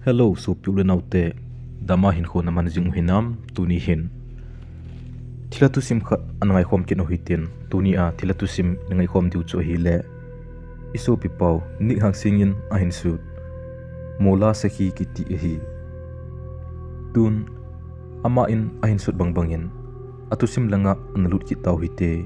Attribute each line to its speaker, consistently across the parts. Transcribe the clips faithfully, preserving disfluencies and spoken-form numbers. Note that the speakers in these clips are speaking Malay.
Speaker 1: Hello, so piule naute dama hin kho naman jing hinam tuni hin. Thilha thusim khat anangai khom kin ohitin tuni a thilha thusim nangai khom diu cho hi le. Iso pipau ni hang singin a hin su. Mola sakhi kiti hi. Tun ama in a hin sut bang bangin. Atusim langa analut ki tau hite.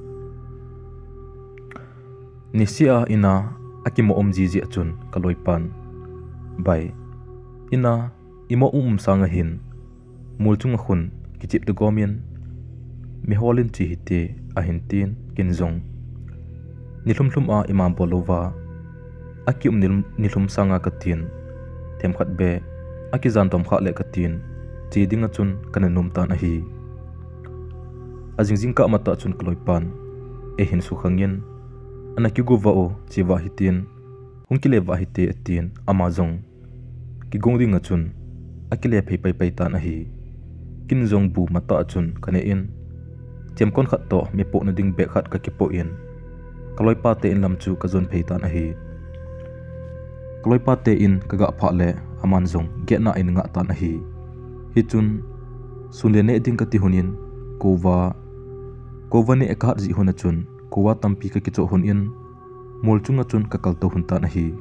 Speaker 1: Nisia ina akimo om jiji achun kaloipan. Bai ina imo um sanga hin mul chunga khun kichip de gomian mi holin chi hite a hintin kinzong nilum lum a imam bolova aki um nilum nilum sanga katin them khat be aki zan tom kha le katin chi dinga chun kananum tan a hi ajingjing ka mata chun kloipan e hin su khangin anaki gova o chi wa hitin hungkile wa hite atin amazong ki gongding achun akile phei pai pai tan a hi kinzong bu mata achun kane in chemkon khat to me po na ding be khat ka ki po in kaloi pa te in lam chu ka zon phei tan a hi kaloi pa te in ka ga pha le aman zong ge na in nga tan a hi hi chun sunle ne ding ka ti hunin kowa kowa ne ekhat ji hun achun kowa tampi ka ki cho hun in mol chunga chun ka kal to hun tan a hi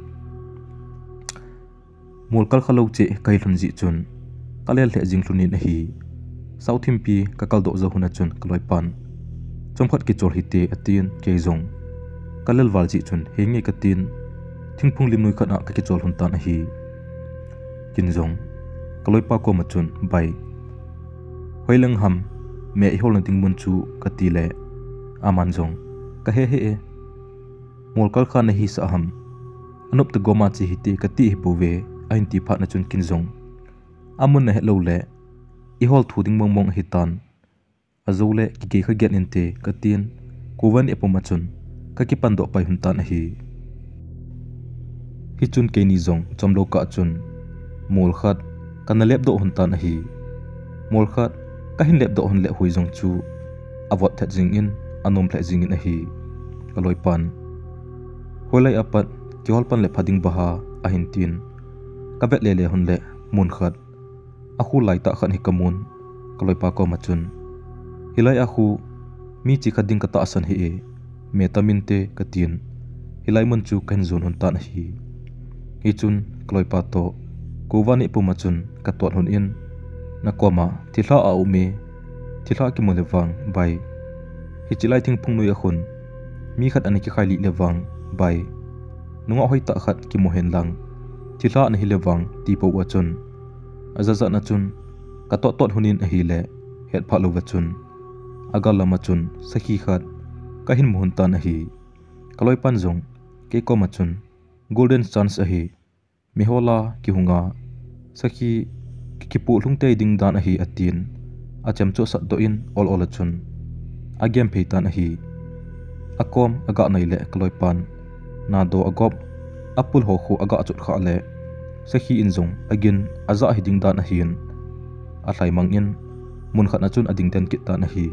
Speaker 1: mol kal khalo che kai hlun ji chun kalel the jing hlunin a hi southim pi ka kal do zo huna chun kaloi pan chomkhat ki chor hite atin ke zong kalel wal ji chun hengi ka tin thingphung lim nui khana ka ki chol hun tan a hi kin zong kaloi pa ko ma chun bai hoilang ham me i hol ting mun chu ka ti le aman zong ka he he e mol kal khan hi sa ham anup te goma chi hite ka ti hi bove ain ti pha na chun kin zong amun na hello le i hol thuding mong mong hitan azole ki ge kha gen inte ka tin kowan epoma chun ka ki pan do pai hun tan hi hi chun ke ni zong chomlo ka chun mol khat kana lep do hun tan hi mol khat ka hin lep do hun le hui zong chu awat that jing in anom thle jing in a hi kaloi pan holai apat ki hol pan le phading baha a hin tin ka vet le le hun le mun khat a khu lai ta khan hi kamun kaloi pa ko machun hilai a khu mi chi khading ka ta asan hi e me tamin te ka tin hilai mun chu kan zon hun tan hi hi chun kaloi pa to kowani pu machun ka tot hun in na koma thilha a ume thilha ki mo lewang bai hi chilai thing phung nui a khun mi khat ani ki khaili lewang bai nunga hoi ta khat ki mo hen lang thilha na hi lewang ti po wa chun azaza na chun ka to tot hunin a hi le het pha lo wa chun agal lama chun sakhi khat ka hin mohun tan a hi kaloi pan zong ke ko ma chun golden chance a hi mihola ki hunga sakhi ki ki pu hlung te ding dan a hi atin a chem cho sat do in ol ol a chun a gem phei tan a hi akom aga nei le kaloi pan na do agop apul ho khu aga achut kha le sakhi in zong agin aza hiding dan a hian a hlai mang in mun khat na chun ading ten kit tan a hi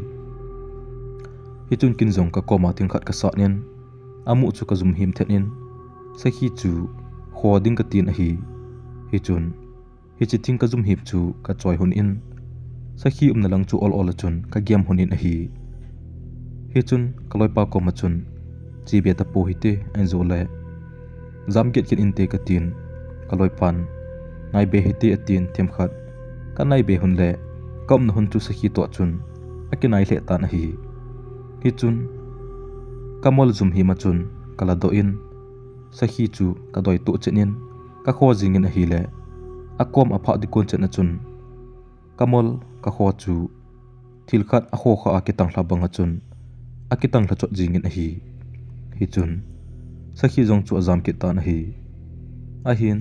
Speaker 1: hi chun kin zong ka koma ting khat ka sa nen amu chu ka zum him then in sakhi chu khoding ka tin a hi hi chun hi chi ting ka zum hip chu ka choi hun in sakhi um na lang chu ol ol a chun ka gem hun in a hi hi chun kaloi pa ko ma chun chi be ta po hi te an zo le zam get kin in te ka tin kaloi pan nai be hiti atin them khat ka nai be hun le kom na hun chu sakhi to chun akinai le ta na hi hi chun kamol zum hi ma chun kala do in sakhi chu ka doi to chenin ka kho jing in a hi le akom apha di kon chen chun kamol ka kho chu thil khat a kho kha akitang hla banga chun akitang hla chot jing in a hi hi chun sakhi jong chu azam ki ta na hi a hin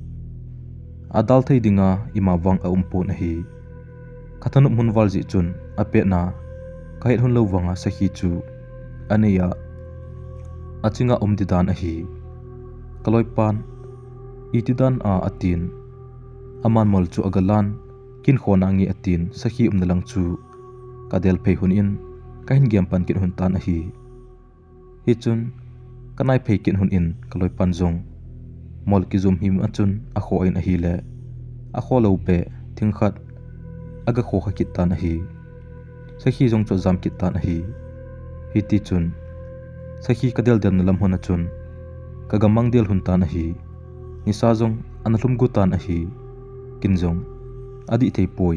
Speaker 1: adal thei dinga ima wang a umpo na hi khathanup mun wal ji chun ape na kai hun lo wanga sakhi chu aneya achinga umdidan a hi kaloi pan itidan a atin aman mol chu agalan kin khona ngi atin sakhi umnalang chu kadel phei hun in kahin gem pan kin hun tan a hi hi chun kanai phei kin hun in kaloi pan zong Moul ki zum him achun a kho in a hi le a kho lo pe thing khat aga kho kha kit tan a hi sakhi jong cho jam kit tan a hi hi ti chun sakhi kadel dem na lam hon a chun kagamang del hun tan a hi ni sa jong analum gu tan a hi kin jong adi thei poi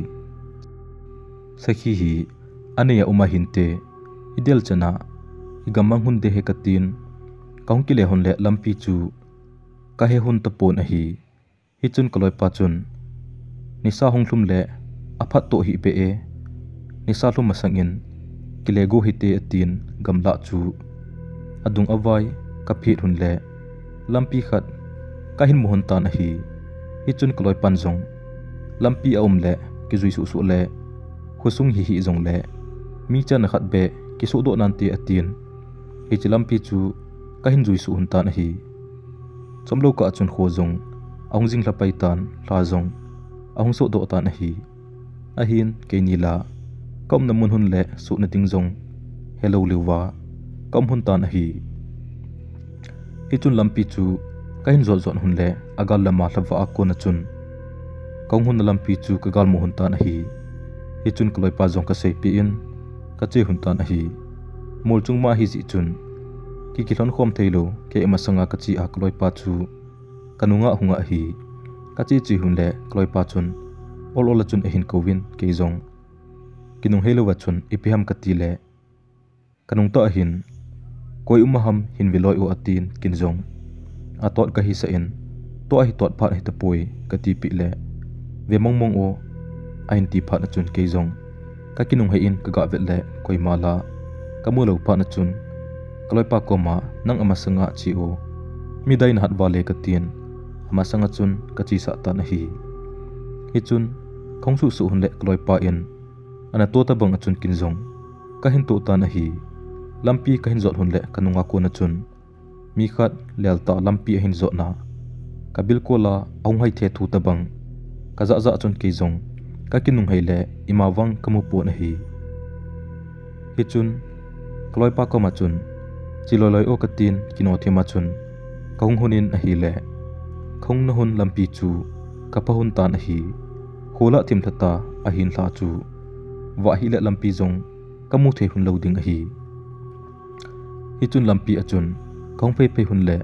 Speaker 1: sakhi hi aneya uma hinte idel chana igamang hun de he katin kaung ki le hon le lampi chu ka he hun tapon a hi hi chun kaloi pa chun nisa honglum le aphat to hi pe e nisa hlum masangin kilego hi te atin gamla chu adung awai ka phit hun le lampi khat ka hin mohon tan a hi hi chun kaloi pan jong lampi a um le ki zui su su le khusung hi hi jong le mi chan khat be ki su do nan te atin hi chi lampi chu ka hin zui su hun tan a hi chomlo ka chun kho jong ahung jing la pai tan hla jong ahung so do tan a hi a hin ke ni la kom na mun hun le su na ting jong hello lewa kom hun tan a hi hi chun lampi chu ka hin zol zon hun le agal lama hlawa a ko na chun kong hun lampi chu ka gal mo hun tan a hi hi chun kloi pa jong ka sei pi in ka che hun tan a hi mol chung ma hi ji chun ki ki thon khom theilo ke ema sanga ka chi a kloi pa chu kanunga hunga hi ka chi chi hun le kloi pa chun ol ol chun a hin ko win ke jong kinung helo wa chun ipiham ka ti le kanung ta hin koi umaham hin viloi o atin kin jong atot ka hi sa in to a hi tot phat hi ta poi ka ti pi le ve mong mong o a hin ti phat na chun ke jong ka kinung he in ka ga vet le koi mala ka mu lo phat na chun kaloi pa ko ma nang ama sanga chi o mi dai na hat wa le ka tin ama sanga chun ka chi sa ta na hi hi chun khong su su hun le kaloi pa in ana to ta bang achun kin jong ka hin to ta na hi lampi ka hin zot hun le kanunga ko na chun mi khat lel ta lampi hin zot na kabil ko la aung hai the thu ta bang ka za za chun ke jong ka kinung hai le ima wang kamu po na hi hi chun kloi pa ko ma chun chiloi loi o katin kino thema chun kaung hunin a hi le khong na hun lampi chu ka pa hun ta na hi hola thim thata a hin hla chu wa hi le lampi jong kamu the hun lo ding a hi hi chun lampi achun khong phei phei hun le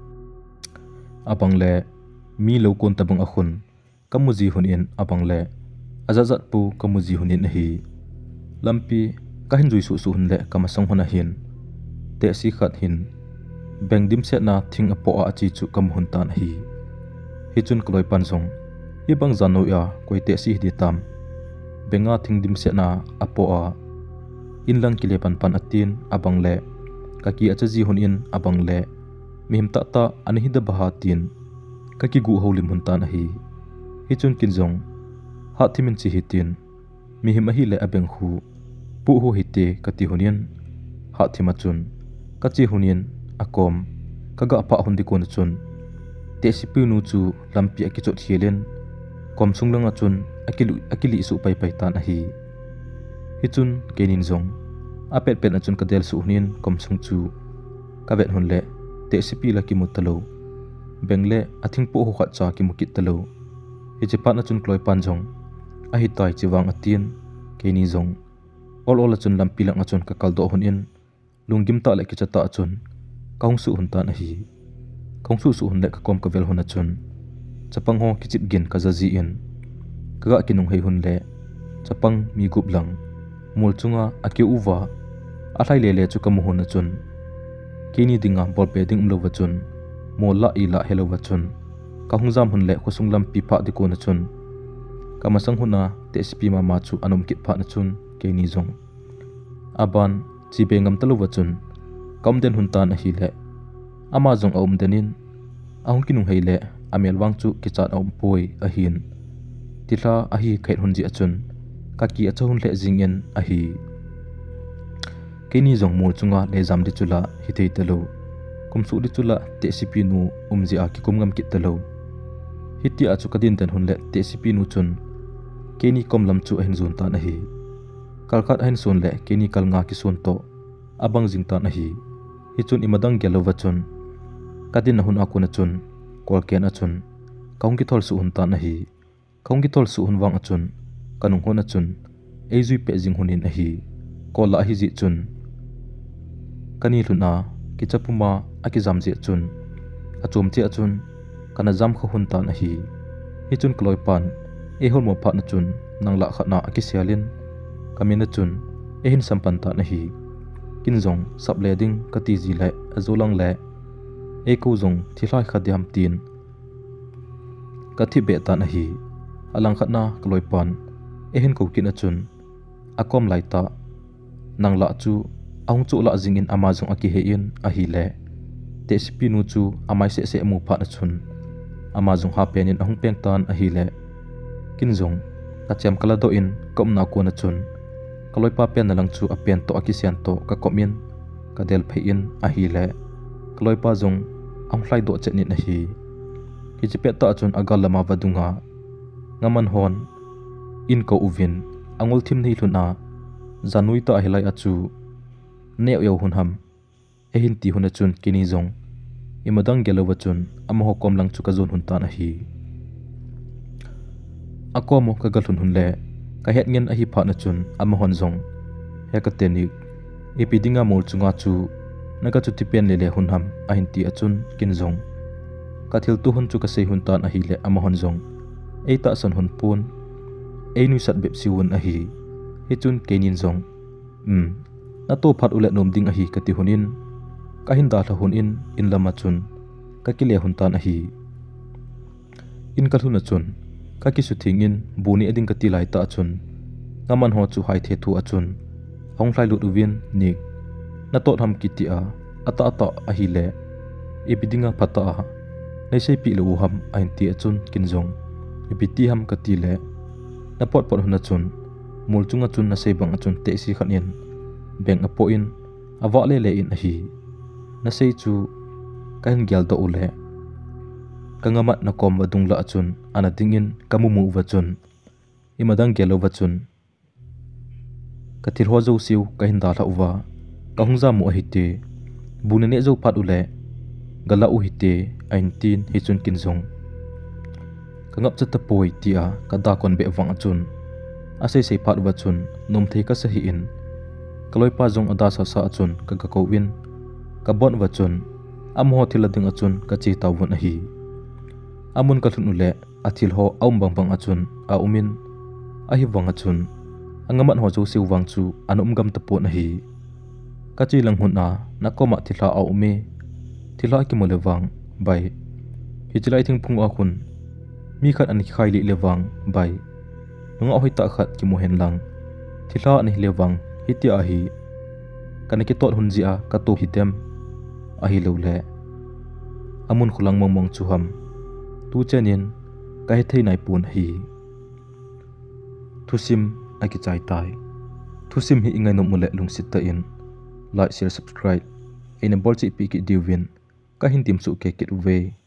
Speaker 1: apang le mi lo kon tabang a khun kamu ji hun in apang le azazat pu kamu ji hun in a hi lampi ka hin jui su su hun le kama sang hun a hin te si khat hin beng dim set na thing apo a chi chu kam hun tan hi hi chun kloi pan jong hi bang zano ya koi te si di tam benga thing dim set na apo a in lang kile pan pan atin abang le kaki achaji hun in abang le mihim ta ta anhi da bahatin kaki gu holim hun tan hi hi chun kin jong ha thimin chi hitin mihim a hi le abeng hu pu ho hite kati hunin ha thima chun kachi hunin akom kaga pa hun di kon chun te sipu nu chu lampi aki chot hielen kom sunglanga chun akilu akili su pai pai tan a hi hi chun kenin jong apet pet na chun kadel su hunin kom sung chu ka vet hun le te sipi la ki mutalo bengle athing po ho kha cha ki mukit talo hi che pat na chun kloi pan jong a hi tai chiwang atin keni jong ol ol chun lampi lang achun ka kal do hun in lungim ta le ki chata achun kaung su hun tan a hi kaung su su hun le ka kom ka vel hun achun chapang ho kichip gin ka zazi in kaga kinung hei hun le chapang mi gup lang mul chunga ake uwa a thlai le le chu ka mu hun achun kini dinga bol pe ding lo wachun mol la ila helo wachun ka hungjam hun le khosung lampi pha di ko na chun ka masang huna te sp ma ma chu anom kit pha na chun keni jong aban chi bengam talo wachun kamden hun tan a hi le ama jong aum denin ahung kinung hei le amel wang chu kichat aum poi a hin Thilha a hi khaith hun ji achun kaki achun le jingen a hi keni jong mol chunga le jam di chula hi thei talo kumsu di chula te sipi nu umji a ki kumngam kit talo hiti a chu kadin ten hun le te sipi nu chun keni komlam chu hin zun tan a hi kalkhat hin son le keni kalnga ki son to abang jing tan a hi hi chun imadang gelo wachun kadin hun akuna chun kol ken achun kaung ki thol su hun tan a hi kaung ki thol su hun wang achun kanung hon achun ei zui pe jing hunin a hi kol la hi ji chun kani luna ki chapuma aki jam je chun achum che achun kana jam kho hun tan a hi hi chun kloi pan e hol mo phat na chun nang la khana aki sialin kamina chun e hin sampan ta na hi kinjong sable ding kati ji le azolang le e ko jong thilai khadiam tin kathi be ta na hi alang khatna kloi pan e hin ko kin achun akom lai ta nang la chu aung chu la jing in amazong aki he in a hi le te spinu chu amai se se mu phat na chun amazong ha pen in ahung peng tan a hi le kinjong kacham kala do in kom na ko na chun kaloi pa pen nalang chu a pen to akisian to ka komin ka del phei in a hi le kaloi pa jong ang hlai do che ni na hi ki chi pe ta chun agal lama vadunga ngaman hon in ko uvin angul thim nei hluna janui ta hilai achu ne yo hun ham e hin ti hun chun kini jong imadang gelo wachun amho kom lang chu ka zon hun ta na hi akomo ka gal hun hun le ka het ngen a hi pha na chun amhon zong he ka tenik epidinga mol chunga chu naga chu tipen le le hun ham a hin ti achun kin zong ka thil tu hun chu ka sei hun tan a hi le amhon zong eita san hun pun einu sat bep siwun a hi he chun kenin zong um na to phat ule nom ding a hi ka ti hunin ka hin da tha hun in in lama chun ka ki le hun tan a hi in ka thuna chun ka ki su thing in buni ading ka ti lai ta chun ngaman ho chu hai the thu achun hong hlai lut uwin nik na tot ham ki ti a ata ata a hi le e bidinga phata a nei sei pi lo ham a hin ti achun kin zong e pi ham ka ti le na pot pot huna chun mul chunga chun na sei bang achun te si khan in beng a po in awa le le in a hi na sei chu ka hin gyal do ule kangamat na kom wadung la achun ana tingin kamumu wachun imadang gelo wachun kathir ho zo siu ka hin da la uwa ka hungza mu hite bunene zo phat ule gala u hite ain tin hi chun kin zong kangap chata poi tia ka da kon be wang achun ase sei phat wachun nom thei ka sahi in kaloi pa jong ada sa sa achun ka ka ko win ka bon wachun amho thila ding achun ka chi tawun a hi amun ka thun ule athil ho aum bang bang achun a umin a hi wang achun angamat ho jo siu wang chu anum gam ta po na hi ka chi lang hun na nakoma thila a umi thila ki mole wang bai hi chilai thing phung a khun mi khat an khai li le wang bai nunga hoi ta khat ki mo hen lang thila ani le wang hi ti a hi kan ki tot hun ji a ka to hi tem a hi lo le amun khulang mong mong chu ham tu chenin kai thei nai pun hi thusim aki chai tai thusim hi ingai nom mule lungsit ta in like share subscribe ina bolchi pi ki diwin ka hin tim su ke kit we